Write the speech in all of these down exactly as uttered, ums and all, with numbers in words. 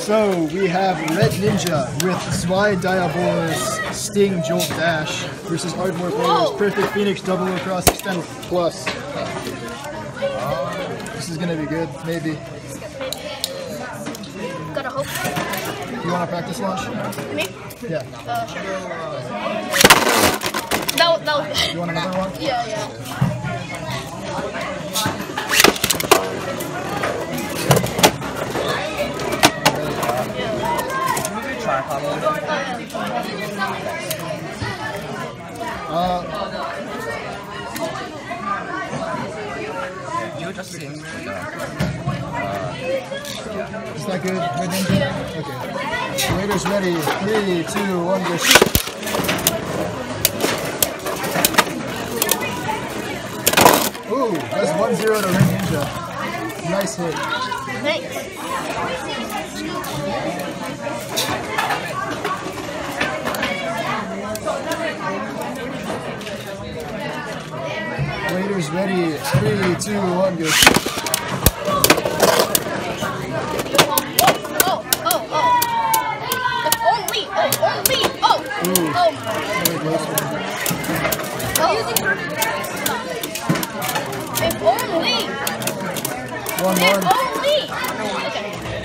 So we have Red Ninja with Zwei Diabolos Sting Jolt Dash versus Ardmore Players Perfect Phoenix Double Across Extend Plus. This is gonna be good, maybe. Gotta hope. You want to practice launch? Me? Yeah. Uh, sure. That was, that was You want another one? Yeah, yeah. Uh, you just seem is that good? Red Ninja? Okay. Raiders ready. Three, two, one, go shoot. Ooh, that's one zero to Red Ninja. Nice hit. Thanks. Raiders ready. Three, two, one, go shoot. Oh, oh, oh. If only, oh, only, oh. Ooh. Oh. Very close one. Oh. If only. One, If one. only. Okay.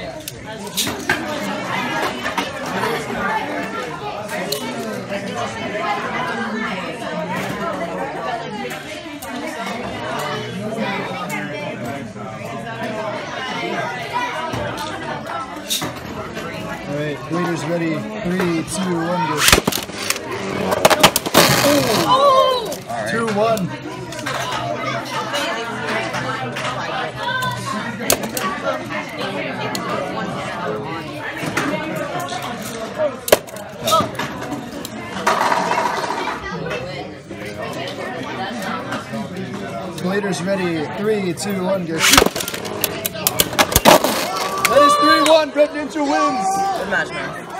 Alright, Raiders ready. Three, two, one, go. Oh. Two, one. Raiders ready. Three, two, one, go. That is three one. Red Ninja wins. Good match, man.